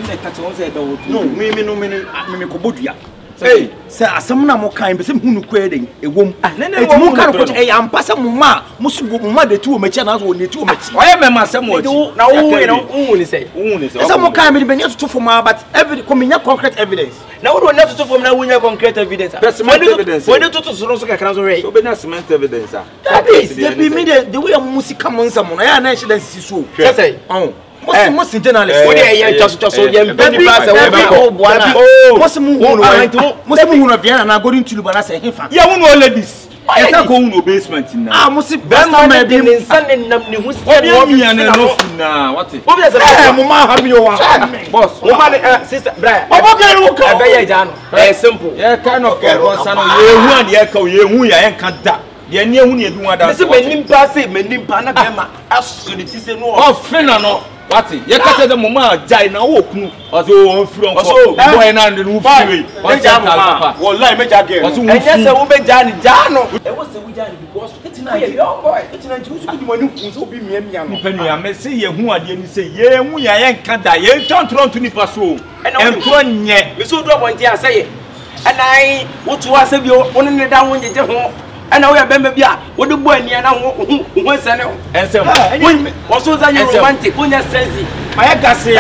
na catch on say do. No, me ko bodua. Hey, say asem na mo kan be say hunu kwe den ewom. Na e ti mo kan ko e ampa say mo ma mo su mo ma de tu o mechi na so ne tu o mechi. Oye me ma asem wo chi. Na wo ni say. Say mo kan me be ne to for ma but evidence ko me nya concrete evidence. Na wo na to for na wo nya concrete evidence. Cement evidence. When to so so kakra so re. So be na cement evidence. That is they be me the way music come on some na ya na she den si so. Say. Most journalists. What they are just so young penny pass away. Oh, most who Vienna na going to Lubana say him. Yeah, we know ladies. I can't go no basement now. Ah, most best man be in Sunday na me who's what it? Mama have you boss. Woman sister Brian. Simple. Yeah, kind of girl son ye hu an ye ka ye hu ya en kan da. Ye ne hu ne edu ada. Me say menim pa say menim pa na be ma aso ne ti say no. Oh, fina no. What it? You can't say the mama jai na wo kunu. Oso front. Oso boy na the no free. What papa? Wallahi me jage. Oso wo. Enye say wo be jai ni ja no. E wo say wo jai ni because it's na young boy. It's na ju su di manu kun so bi mia no. Penu me say ye hu ade ni say ye hu ya ye nka da ye tontron to ni paso. Entro nye. Me so do bonti asay. Anai wo to ase bi wo ne da wo njeje ho. And we are Bembia, what the boy near now who send it. And so, also, romantic, when you're sensi. I can say,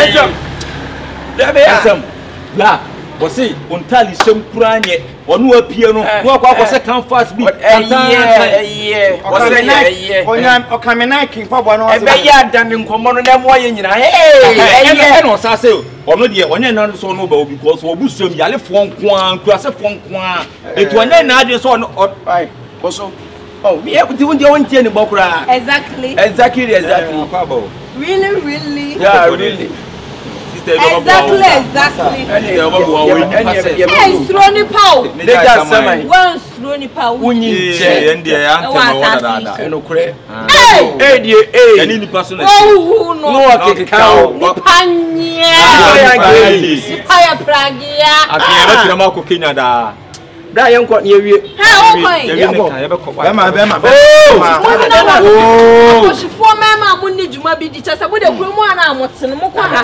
La, was see, on Tally some pranye, or no piano, walk off a second fast beat. Yeah, or come in, I can pop one or than in common and them why in hey, or Sasso, or not yet, one another so noble because for Busum, Yale Fong Kwan, Class of Fong Kwan, it was an idea so or also, oh, we have to do one thing about exactly. Really. Yeah, really. Exactly. Hey, Strony Pow. One Strony Pow. Any person. Oh, no, cow. Nipanya. Brian got near you. She for Mamma Mundi Juma be just a good woman. I'm what's in the Mokana.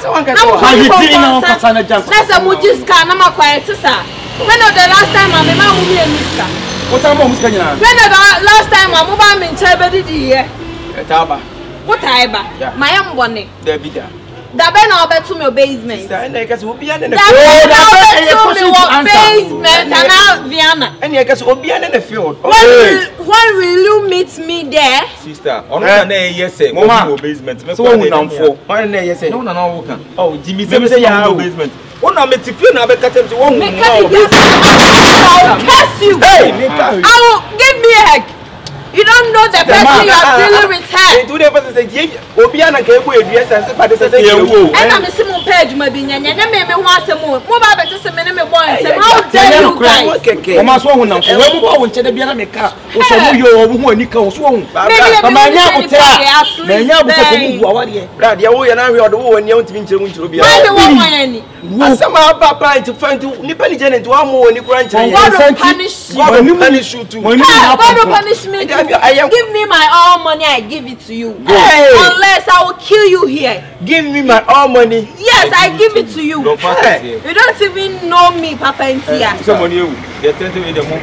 That's a Mujis Kanama quiet, sir. When the last time I'm a man will be a mister. What's our mom's can you? When the last time I'm mobile in Chabadi, dear. What I my own bonnet. There be there. That ben I'll bet to my basement. And I guess we'll be in the basement and out Vienna. And I guess we'll be in the field. When will you meet me there? Sister, on yes, say, Mama, basement. So I'm for. Yes, say, no, oh, Jimmy, say, yeah, basement. Oh, no, make you feel now, but catch him to one. I'll curse you. Hey, I will give me a hug. You don't know the person you are dealing with her. Do the person say, Obiana gave you a dress and say, and I'm a simple page, my being, and then maybe once a more. What about the same boy? How dare you guys? Almost one of them. When we to the Biana Meka, or you or Nico Swung. But my young Brad, you and I are the one you to be to be. Somehow, Papa, to find to Nippon Janet, one more in the grandchild. Punish you too. Punish me. Give me my all money, I give it to you. Hey. Unless I will kill you here. Give me my all money. Yes, I give it to you. Hey. You don't even know me, Papa and Tia. Someone you get to the moon.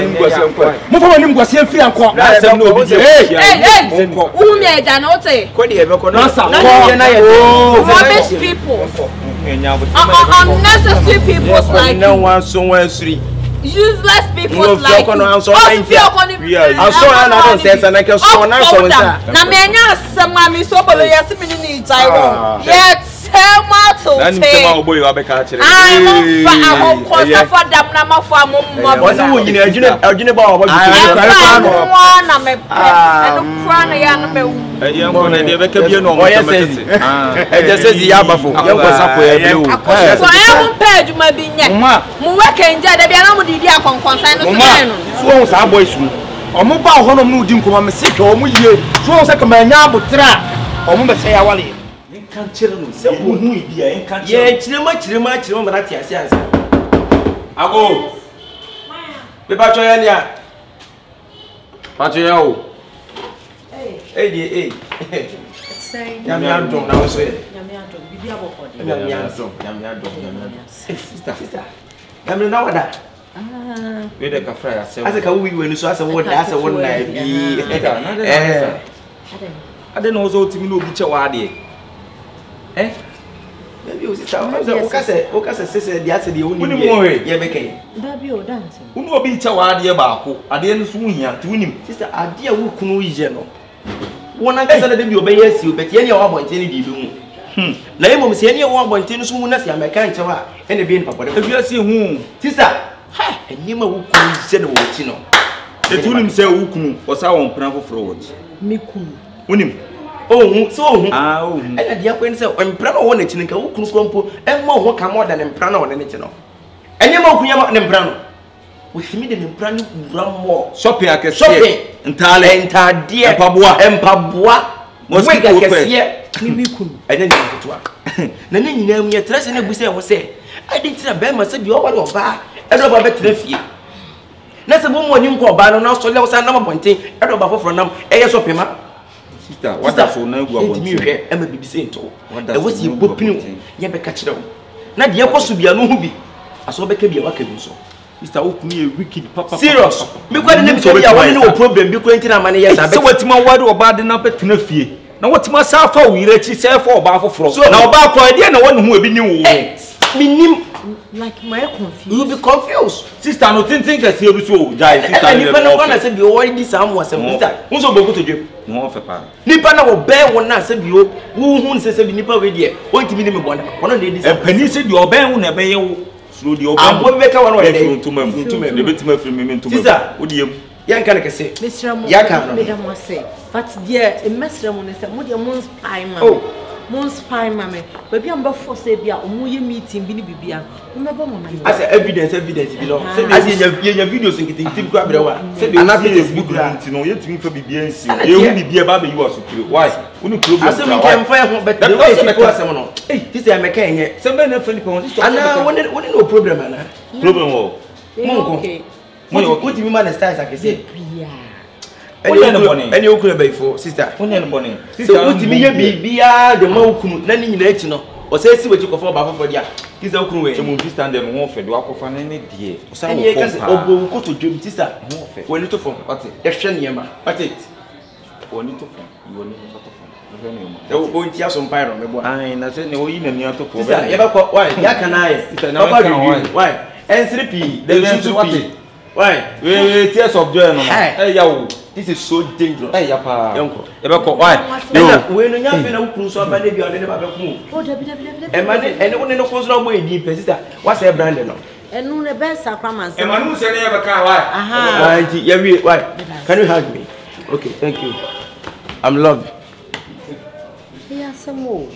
Rubbish people. Unnecessary people like no one somewhere three. Useless people like you. I'm sorry, I don't say and I can show now. Na menya samami so bolo yasimini ni Taiwan. Yet mato. I'm boy abeka kire. I'm for dam na mafo amom. Was it you Ejine ba obo. Na me and kwana ya na me. Yanko na de beka bie no mo tete. Eje sezi ya bafo. Yanko safo ya biu. So I am page ma bi nya. Mo weke nja de bia na mo didi akonkonsan no so no. So won sa boys mu. Omo ba honom no di nkoma me seke omo yie. So won se kama nya abotra. Omo be se ya wale. Kan kire no se bo hu bia en kan kire. Ye kirema mara ti ase ase. Ago. Be ba choya ni a. Pa choya o. Hey di say Yamiadon now say Yamiadon bibi abokode Yamiadon sister Yami na wada we dey ka fry asem ase ka we wenu so ase woda ase wona bi ade no so timi no obi che wa ade Baby, o sister, o kase sese dia se dia uni ye beke. Baby o dance. Unu obi che wa ade baako, ade no so hia, ti unim. Sister, ade a wo kunu yije no. Wona kase na baby obeye asi obeti ene wa bonte ni bibi hu. Na yemo se ene wa bonte no so hu na se ameka nche wa ene bi npapode. Ebi asi hu. Sister, ha, ene ma wo kunu yije no wo ti no. Etu unim se wo kunu, o sa won pran foforo wo. Me kunu. Unim. And the acquaintance when Prano won it in a crumpo and more come more than Prano on anything. And you know, Prano. With me, the Prano run more. Shopping, I can shopping entirely, dear Pabua and Pabua. Most I can see, and then you to work. Then you know, me a trust in a bush, I was say, I didn't say a bear myself, you all over, and over better fear. That's a woman you call Baron, now so there was a number one thing, I don't know from them, a shopping. Sister, what does so now go on me? I'm a baby saint. There was your booping, you be catch them. Not the opposite to be a movie. I saw Becky be a working so. Mr. Okumi, a wicked papa. Serious. Because the name so we are no problem, you couldn't have money. Yes, I bet what's my word about the number to no fear. Now, what's my suffer? We reach itself for about for so now about idea, no one who will be new. Like my confused. You'll be confused. Sister, no think I see you so. And you can say you already someone some sister. Who's going to do? No, Papa. Nipana will bear one night, said you, who says a nipper with you. What to be one of the days. And Penny said you obey when I you through the open. Won't make one way to me, the bit from me to sister. Would you? Young can say, Mr. Yakan, say, but dear, a master on is a moon's pie, mamma. Most fine, mammy. Baby, I'm about for say, or meeting, Bibia. I said, evidence, below. As in your videos and getting grab the one. Said, I'm not good to know you to me for BBNC. You will be about you also. Why? Wouldn't you can fire, but the way you pass someone. Hey, this is a mechanic. Somebody friendly points. And now, what no problem, Anna? Problem. Okay. What do you man as I can say? And you could be for sister. So, what do you mean? Be the Moku, none in the no, or say, see what you go for for the this old way. You must stand them more for the walk of an any dear. Some go to dream sister. When you took from what it? Yama, what it? When you took from you will never they will go into some pyro. I said, no, even near to why? Yakan why? And 3P, they should what it. Why? Tears of joy. Hey, yo. This is so dangerous. Hey, Yapa, Uncle. Why? When you have been a cruise on my baby, I never move. And only no cause no way deep, sister. What's a brand? And no, the best are from us. And I don't say never can. Why? Can you hug me? Okay, thank you. I'm loved. Yes, some more.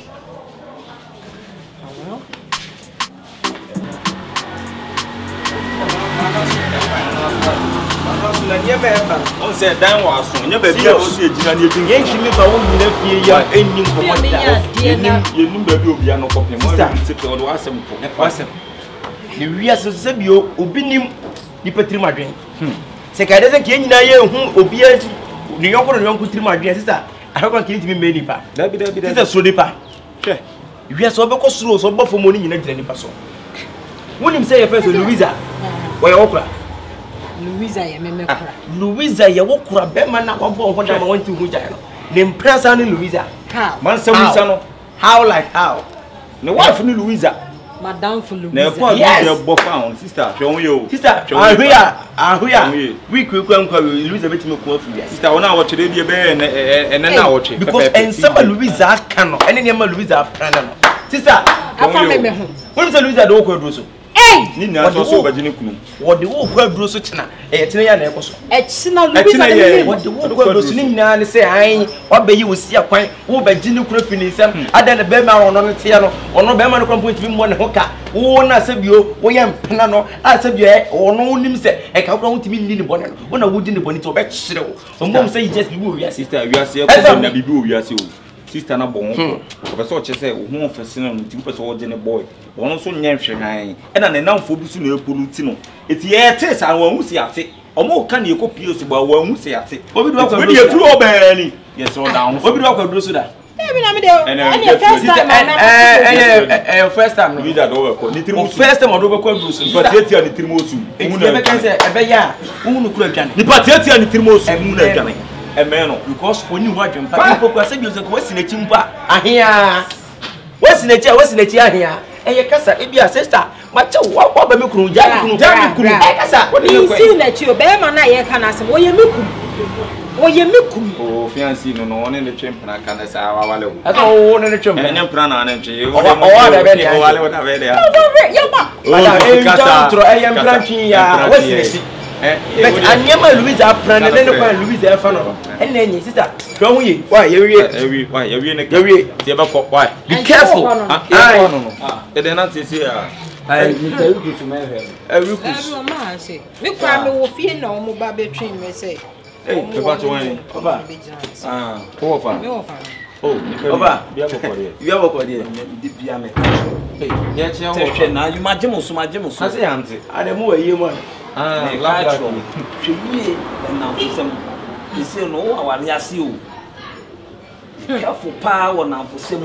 On said, Dan was soon. Never be able to see a general thing. Ain't me for 1 minute here, ending for what you knew, baby, will be an opportunity. Or was some. The real Sabio, Ubinim, the Petrimadrin. Second, doesn't care in a year whom obeys the young Petrimadrin sister. I haven't killed me many pa. That be the Sudipa. You are so because through so much for money in a general person. Wouldn't say a first Louisa. Why opera? Louisa, you walk for a beman now. What I want to go down. The impress on Louisa. How like how? No wife in Louisa. Madame for Louisa. Yes, sister. Show you. Sister, we are. We could come to Elizabeth McCoy. Sister, when I watch the bear and then I watch it. Because and some Louisa cannot. And then Louisa. Sister, I found me. What is Louisa do go so? Nina so Virginia Kunu. What the world go so china? Tina Necoso. Tina Louisa. What the world go so Nina say, I obey you will see a point. Who Virginia Kunu some other than the Bema on the Tiano or no Bema come to him one hooker. Oh, I said you, we am Penano. I said you or no name say, I can't want to be in the bonnet. When I would in the bonnet to bet show. Some mom say just be your sister. We are saying, be boo, yes, you. Sister na bon professor chese ho fasina no tim person ogene boy won so nyanhwe han e na nanamfo bi su na epoluti no eti ye te sa wan hu si ate omo ka na ekopie so ba wan hu si ate obi do akwa do efiri obani yes o down obi do akwa do so da First time. Louisa do ko. Ni tirimu. First time odo be ko Bruce. But yetia ni tirimu osu. Mu na be say e be ya. Wu nu kura dwane. Ni but yetia ni tirimu osu. Mu na dwane. Eme no because oni wa dwan pa ko ko say bi so ko wasi na chimpa. Ahia. Wasi na chi ahia. Eye kasa e bia sister. Ma che wa ba me kunu ja kunu. E kasa. Ni si na chi o be ma na ye kana asem. Oye mekum. Oh, fiancé no one the champ na kana sa wa wale. Aka o ne champ. Enya pra na nche. O da be dia. O wale o da be dia. Ya ba. Madam, kasa. Tro eye mplanchi ya. Wasi na chi. But anyama Louisa prana ne kwa Louisa fa no. Enne enyi sister. Don hu yi. Why ye wie ne. Tie be ko why. Be careful. No. E de na tese ya. Ai ni tayi ku tu me he. Every ma say. Me kwa me wo fie na o mo ba be twin me say. Hey, me ba to wan. Over. Who over? Me over. Oh, over. Bia boko there. You have boko there. Di bia me. Hey, ye che wo. Te na you majemo so. Ase ya nti. Ademu we ye mo. Last one. Hweye na fusem. Ise no wo awale ase o. Careful pa wo na fusem.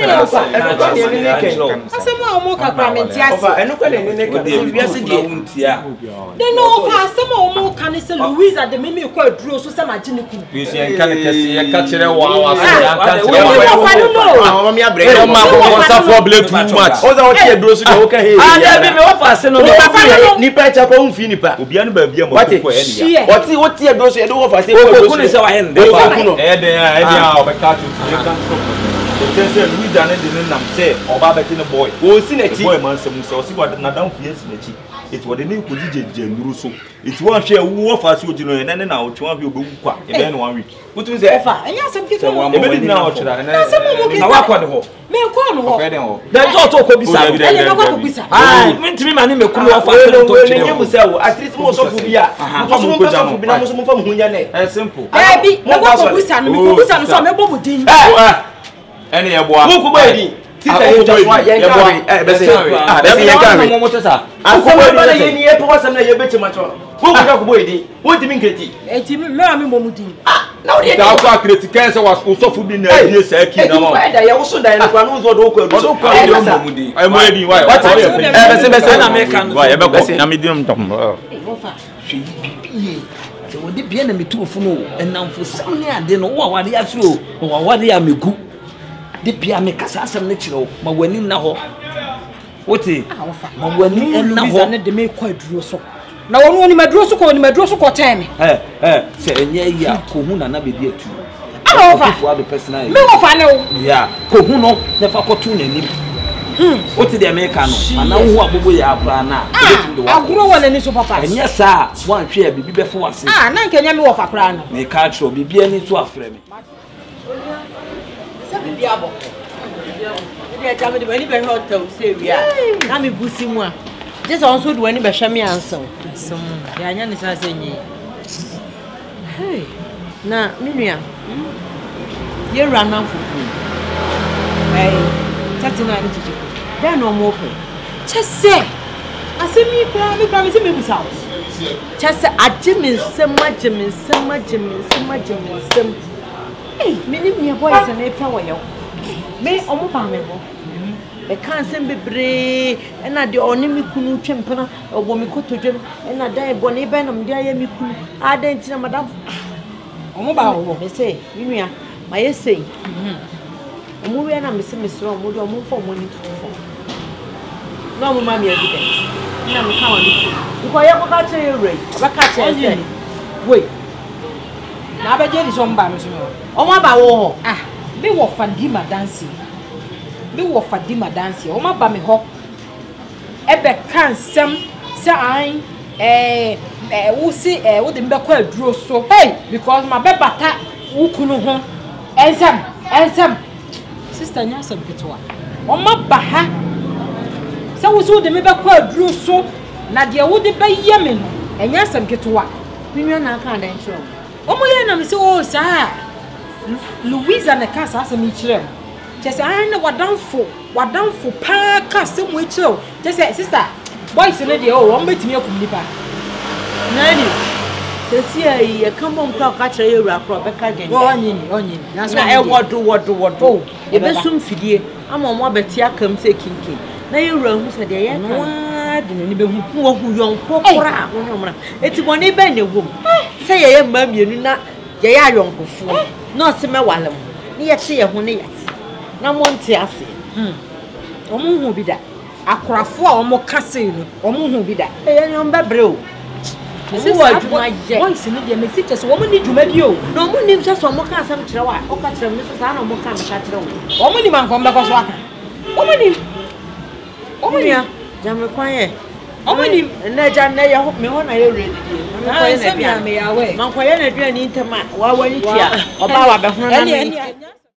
Asem a mo kakra menti ase. Over, eno kwa ne ka. We ase die. They know for asem a mo kan say Louisa de me ko aduro so say magine ku. You see en kan kese ye ka kire wa so ya ka kire wa. Mama mi abre. No ma ko sa for blame too much. O za wo tie aduro so de wo ka he. Ah, be me wo fa ase no. Ni pa cha ko mfi ni pa. Obia no ba bia mo ko e ya. Oti wo tie aduro so ye de wo fa ase ko ni se wa hen de. E de ya o be ka tu. You can say Louisa ne de nam say oba be the boy. O si na chi. Boy man se mu se o si wa na dan fie si na chi. It was the name ko jije nuru so. It won share wo fa si ojino ye na na o twa bi obewu kwa. E be no 1 week. Utu say ofa. Enya asem kito. E be na o chira na. Na wa kwa de ho. Me ko no ho. Okay den ho. Da jo to ko bisa. Enya na ko bisa. Ah, mentimi ma ne mekunu wa fa se to chire. Enye musa wo. At least mo so fu bia. Mo so mo pa fu bi na mo so mo fa mo hunya ne. Simple. Eh bi, me ko bisa no me ko bisa no so me bo budin. Eni ye boa. Wo ko ba edi. Tita ye just wa ye ka. Be say. Be say ye ka. Mo mo tesa. Asoma ba ye ni ye po wasam na ye be chima cho. Wo ko bo edi. Wo ti min kreti. Eti me me bo mudin. Na wo ye. Da ko kreti kan se was so fu bi na die sa ki na mo. Da ye wo so da ye kwa no zo do ko edu. Do ko ye mo mudin. Ai mo edi why? Be say na me kan. Why ye be ko. Na me di no tom. Wo fa. Se wo di bia na me tu ofu no. Enamfo sam ne ade no wo awade aso o. Wo awade ya megu. De bia me kasa asem ne kire o ma wani na ho wote ma wani na ho ne de me ko aduro so na wonu oni maduro so ko time se enye ya ko hu na na be di atu ah ofa fo ado personal me wo fa ne o ya ko hu no ne fa ko tu na ni wote de me ka no ana hu abobo ya abra na aguro wona ni so papa enye sa wan hwe ya bibi be fo wase na nkenya me wo fa kra no me ka tro bibi ani so afre me Biabo. They tell me when you be hotel say we are. Na me busi mu a. This also do any be hwe me answer. Some ya anya ni sa senyi. Hey. Na minua. Ye rana fufu. Hey. Tati na ni chichi. Dan no mo pe. Chese. Asemi kra me se me busa. Chese ajimi nsem. Hey, many me boys and a power yo. Me omo ba me bo. Me kan sem bebre e na de oni mi kunu twempena obo mi kotodwem e na dan boni be na me de aye mi kunu adanti na madam omo ba wo me say minua ma ye say omo we na me se mesro omo de omo fo omo ni tufo na omo ma me evidence na me kan wa ni ko ye ko ka che re ba ka che say wait na abeje di so mba me so omo ba wo ho me wo fadima dance o ma ba me ho e be kan sem se an wo si wo de mbe ko aduro so hey because ma be bata wo kunu ho ensem sister nya sem pitwa o ma ba ha se wo so de mbe ko aduro so na de wo de be yeme no enya sem pitwa minua na aka dan tro o mo ye na me se o sa Louisa na kasa asem ichire chese an na wadanfo pa kasa mu ichire chese sister boys ne de o won betimi akum nipa na ni Sesi ayi come on kwa ka kire yewura kro be ka gen. Onyi. Na e wodo. E be sum fidie. Ama mo abeti akam se kinkin. Na yewura hu se de ye kan. Wa de ni be hu wo hu yonko kora wonmra. Eti boni be na wom. Se ye mma mienu na ye ya yonkofo. Na se me walem. Ni ye che ye ho ne yati. Na mo nte ase. Omo hu bi da. Akorafo a omo kase no. Omo hu bi da. Ye ni on bebre o. Ese wa juma ye. Voice ni de message so omo ni juma bi o. No mo nim so omo ka asam kire wa. O ka kire me so sa na omo ka me ka kire wo. Omo ni man ko mbe ko so aka. Omo ni Jame kwaye. Omo ni na ja na ye ho me ho na ye ready die. Na se me ya we. Man kwaye na dua ni ntema wa wani tia. Oba wa be hono na me.